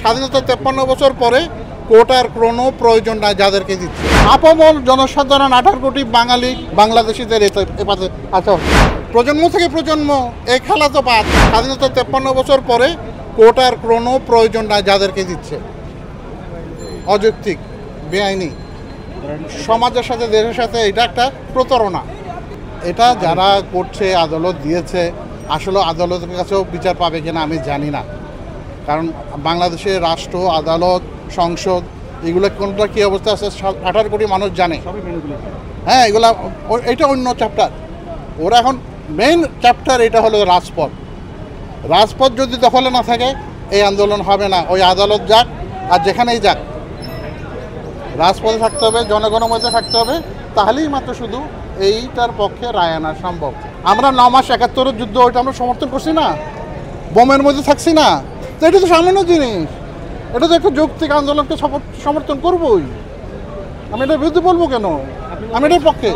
স্বাধীনতা 53 বছর পরে কোটার কোনো প্রয়োজন নাই যাদেরকে দিচ্ছে। আপামর জনসাধারণ 18 কোটি বাঙালি বাংলাদেশিদের এপাশে আচ্ছা প্রজন্ম থেকে প্রজন্ম এই খেলা তো বাদ। স্বাধীনতা 53 বছর পরে কোটার কোনো প্রয়োজন নাই যাদেরকে দিচ্ছে। অযৌক্তিক, বেআইনি, সমাজের সাথে দেশের সাথে এটা একটা প্রতারণা। এটা যারা করছে, আদালত দিয়েছে, আসলে আদালতের কাছেও বিচার পাবে কিনা আমি জানি না। কারণ বাংলাদেশের রাষ্ট্র, আদালত, সংসদ এগুলো কোনটা কী অবস্থা আছে 18 কোটি মানুষ জানে। হ্যাঁ, এগুলা এটা অন্য চ্যাপ্টার। ওরা এখন মেইন চ্যাপ্টার এটা হলো রাজপথ। রাজপথ যদি দখলে না থাকে এই আন্দোলন হবে না। ওই আদালত যাক আর যেখানেই যাক, রাজপথে থাকতে হবে, জনগণের মধ্যে থাকতে হবে, তাহলেই মাত্র শুধু এইটার পক্ষে রায় আনা সম্ভব। আমরা 9 মাস 71 যুদ্ধ ওইটা আমরা সমর্থন করছি না, বোমের মধ্যে থাকছি না, তো এটা তো সামান্য জিনিস। এটা তো একটা যৌক্তিক আন্দোলনকে সমর্থন করবই। আমি এটার বিরুদ্ধে বলবো কেন? আমি এটার পক্ষে।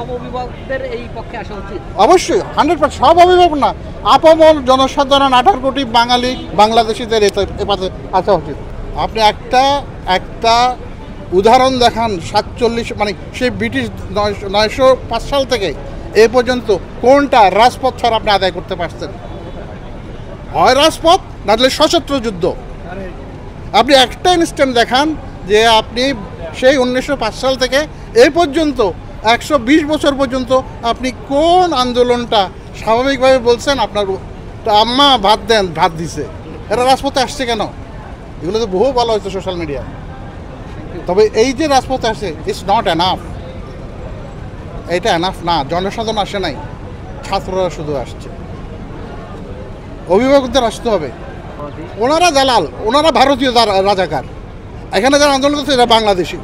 অবশ্যই 100%। সব অভিভাবক না, আপামর জনসাধারণ 18 কোটি বাঙালি বাংলাদেশিদের এপাশে আসা উচিত। আপনি একটা উদাহরণ দেখান 47 মানে সেই ব্রিটিশ 905 সাল থেকে এ পর্যন্ত কোনটা রাজপথ ছাড়া আপনি আদায় করতে পারছেন? হয় রাজপথ, না হলে সশস্ত্র যুদ্ধ। আপনি একটা ইনস্ট্যান্ট দেখান যে আপনি সেই 1905 সাল থেকে এই পর্যন্ত 120 বছর পর্যন্ত আপনি কোন আন্দোলনটা স্বাভাবিকভাবে বলছেন আপনার আম্মা ভাত দেন, ভাত দিছে, এরা রাজপথে আসছে কেন? এগুলো তো বহু বলা হয়েছে সোশ্যাল মিডিয়া। তবে এই যে রাজপথে আসে, ইটস নট এনাফ। এটা এনাফ না। জনসাধারণ আসে নাই, ছাত্ররা শুধু আসছে। অভিভাবকদের আসতে হবে। ওনারা দালাল, ওনারা ভারতীয় রাজাকার। এখানে যারা আন্দোলন করছে এরা বাংলাদেশি।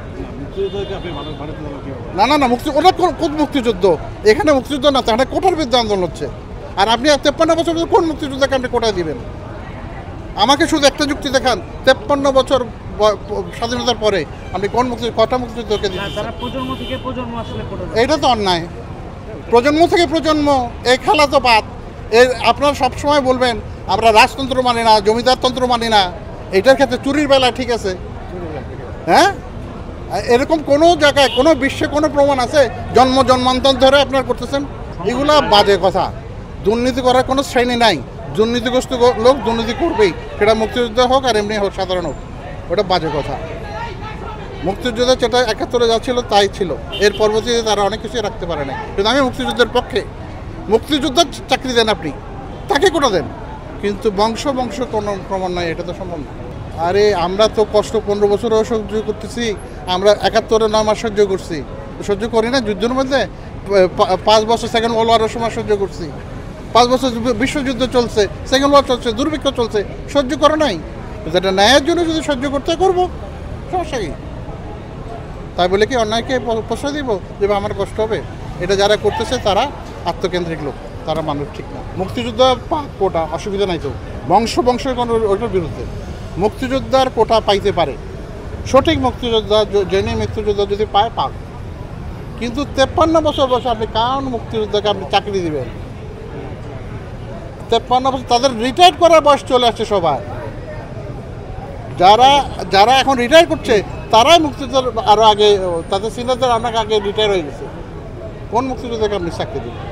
না না না, ওরা কোন মুক্তিযুদ্ধ? এখানে মুক্তিযুদ্ধ না, তাহলে কোটার বিরুদ্ধে আন্দোলন হচ্ছে। আর আপনি 53 বছর কোন মুক্তিযুদ্ধকে আপনি কোটায় দিবেন? আমাকে শুধু একটা যুক্তি দেখান, 53 বছর স্বাধীনতার পরে আপনি কোন কটা মুক্তিযুদ্ধকে দিচ্ছেন? এইটা তো অন্যায়। প্রজন্ম থেকে প্রজন্ম এই খেলা তো বাদ। আপনারা সবসময় বলবেন আমরা রাজতন্ত্র মানি না, জমিদারতন্ত্র মানি না। এটার ক্ষেত্রে চুরির বেলা ঠিক আছে, হ্যাঁ? এরকম কোনো জায়গায়, কোনো বিশ্বে কোনো প্রমাণ আছে জন্মান্তর ধরে আপনারা করতেছেন? এগুলা বাজে কথা। দুর্নীতি করার কোনো শ্রেণী নাই। দুর্নীতিগ্রস্ত লোক দুর্নীতি করবেই, সেটা মুক্তিযুদ্ধ হোক আর এমনি হোক, সাধারণ হোক। ওটা বাজে কথা। মুক্তিযুদ্ধে যেটা 71 যা ছিল তাই ছিল। এর পরবর্তীতে তারা অনেক কিছুই রাখতে পারে না। কিন্তু আমি মুক্তিযুদ্ধের পক্ষে। মুক্তিযোদ্ধার চাকরি দেন আপনি, তাকে কোটা দেন, কিন্তু বংশ কোনো প্রমাণ নয়, এটা তো সম্ভব না। আরে আমরা তো কষ্ট 15 বছরও সহ্য করতেছি। আমরা 71 9 মাস সহ্য করছি, সহ্য করি না? যুদ্ধের মধ্যে 5 বছর সেকেন্ড ওয়ার্ল্ড ওয়ারের সময় সহ্য করছি। 5 বছর বিশ্বযুদ্ধ চলছে, সেকেন্ড ওয়ার চলছে, দুর্ভিক্ষ চলছে, সহ্য করে নাই। যেটা ন্যায়ের জন্য যদি সহ্য করতে করবো, সমস্যা কি? তাই বলে কি অন্যায়কে প্রশ্রয় দিব যে আমার কষ্ট হবে? এটা যারা করতেছে তারা আত্মকেন্দ্রিক লোক, তারা মানুষ ঠিক না। মুক্তিযুদ্ধ পাক কোটা, অসুবিধা নাই তো। বংশ কোনো ওইটার বিরুদ্ধে। মুক্তিযোদ্ধার কোটা পাইতে পারে, সঠিক মুক্তিযোদ্ধা, জেনে মুক্তিযোদ্ধা যদি পায় পাক। কিন্তু 53 বছর বয়সে আপনি কারণ মুক্তিযোদ্ধাকে আপনি চাকরি দিবেন? 53 বছর, তাদের রিটায়ার করার বয়স চলে আসছে সবার। যারা এখন রিটায়ার করছে তারাই মুক্তিযোদ্ধার আরও আগে, তাদের সিনিয়রদের অনেক আগে রিটায়ার হয়ে গেছে। কোন মুক্তিযোদ্ধাকে আপনি চাকরি দিবেন?